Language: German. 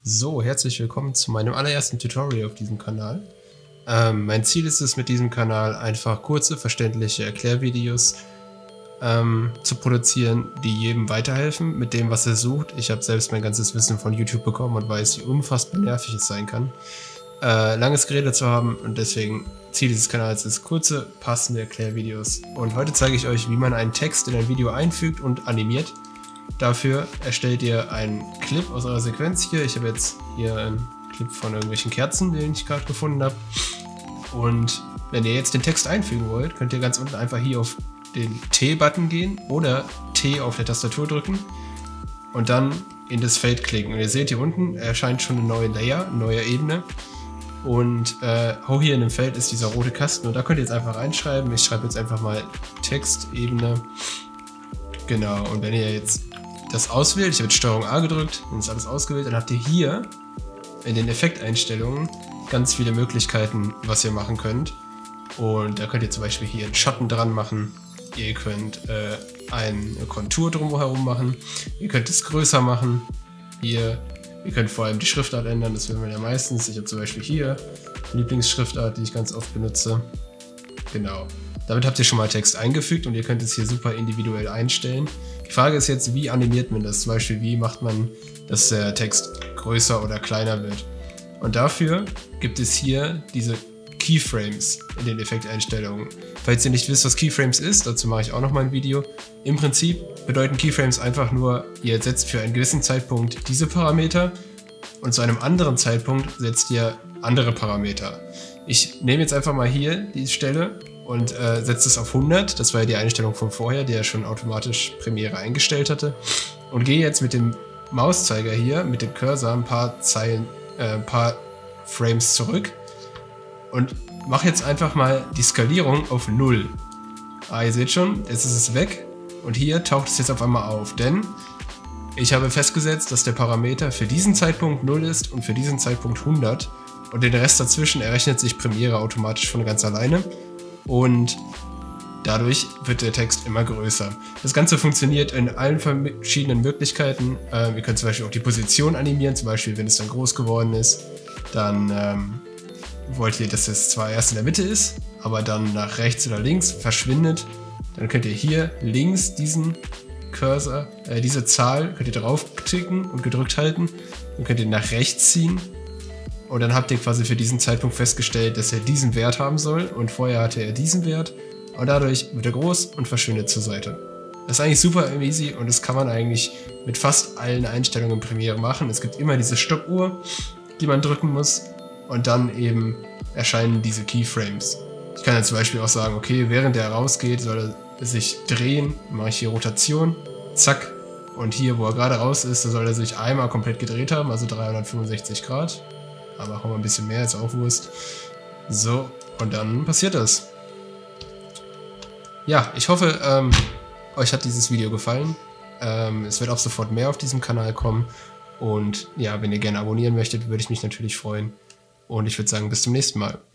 So, herzlich willkommen zu meinem allerersten Tutorial auf diesem Kanal. Mein Ziel ist es, mit diesem Kanal einfach kurze, verständliche Erklärvideos zu produzieren, die jedem weiterhelfen mit dem, was er sucht. Ich habe selbst mein ganzes Wissen von YouTube bekommen und weiß, wie unfassbar nervig es sein kann, langes Gerede zu haben, und deswegen Ziel dieses Kanals ist kurze, passende Erklärvideos. Und heute zeige ich euch, wie man einen Text in ein Video einfügt und animiert. Dafür erstellt ihr einen Clip aus eurer Sequenz hier. Ich habe jetzt hier einen Clip von irgendwelchen Kerzen, den ich gerade gefunden habe. Und wenn ihr jetzt den Text einfügen wollt, könnt ihr ganz unten einfach hier auf den T-Button gehen oder T auf der Tastatur drücken und dann in das Feld klicken. Und ihr seht, hier unten erscheint schon eine neue Layer, eine neue Ebene. Und hier in dem Feld ist dieser rote Kasten und da könnt ihr jetzt einfach reinschreiben. Ich schreibe jetzt einfach mal Textebene. Genau, und wenn ihr jetzt das auswählt, ich habe jetzt STRG A gedrückt, dann ist alles ausgewählt, dann habt ihr hier in den Effekteinstellungen ganz viele Möglichkeiten, was ihr machen könnt. Und da könnt ihr zum Beispiel hier einen Schatten dran machen, ihr könnt eine Kontur drumherum machen, ihr könnt es größer machen, ihr könnt vor allem die Schriftart ändern, das will man ja meistens. Ich habe zum Beispiel hier eine Lieblingsschriftart, die ich ganz oft benutze. Genau. Damit habt ihr schon mal Text eingefügt und ihr könnt es hier super individuell einstellen. Die Frage ist jetzt, wie animiert man das? Zum Beispiel, wie macht man, dass der Text größer oder kleiner wird? Und dafür gibt es hier diese Keyframes in den Effekteinstellungen. Falls ihr nicht wisst, was Keyframes ist, dazu mache ich auch noch mal ein Video. Im Prinzip bedeuten Keyframes einfach nur, ihr setzt für einen gewissen Zeitpunkt diese Parameter und zu einem anderen Zeitpunkt setzt ihr andere Parameter. Ich nehme jetzt einfach mal hier die Stelle und setze es auf 100, das war ja die Einstellung von vorher, die ja schon automatisch Premiere eingestellt hatte, und gehe jetzt mit dem Mauszeiger hier, mit dem Cursor ein paar Frames zurück und mache jetzt einfach mal die Skalierung auf 0. Ihr seht schon, jetzt ist es weg und hier taucht es jetzt auf einmal auf, denn ich habe festgesetzt, dass der Parameter für diesen Zeitpunkt 0 ist und für diesen Zeitpunkt 100 und den Rest dazwischen errechnet sich Premiere automatisch von ganz alleine. Und dadurch wird der Text immer größer. Das Ganze funktioniert in allen verschiedenen Möglichkeiten. Ihr könnt zum Beispiel auch die Position animieren, zum Beispiel wenn es dann groß geworden ist, dann wollt ihr, dass es zwar erst in der Mitte ist, aber dann nach rechts oder links verschwindet. Dann könnt ihr hier links diesen Cursor, diese Zahl, könnt ihr draufklicken und gedrückt halten. Dann könnt ihr nach rechts ziehen. Und dann habt ihr quasi für diesen Zeitpunkt festgestellt, dass er diesen Wert haben soll. Und vorher hatte er diesen Wert. Und dadurch wird er groß und verschwindet zur Seite. Das ist eigentlich super easy und das kann man eigentlich mit fast allen Einstellungen in Premiere machen. Es gibt immer diese Stoppuhr, die man drücken muss. Und dann eben erscheinen diese Keyframes. Ich kann jetzt zum Beispiel auch sagen, okay, während er rausgeht, soll er sich drehen. Dann mache ich hier Rotation. Zack. Und hier, wo er gerade raus ist, da soll er sich einmal komplett gedreht haben, also 365 Grad. Aber auch mal ein bisschen mehr, ist auch Wurst. So, und dann passiert das. Ja, ich hoffe, euch hat dieses Video gefallen. Es wird auch sofort mehr auf diesem Kanal kommen. Und ja, wenn ihr gerne abonnieren möchtet, würde ich mich natürlich freuen. Und ich würde sagen, bis zum nächsten Mal.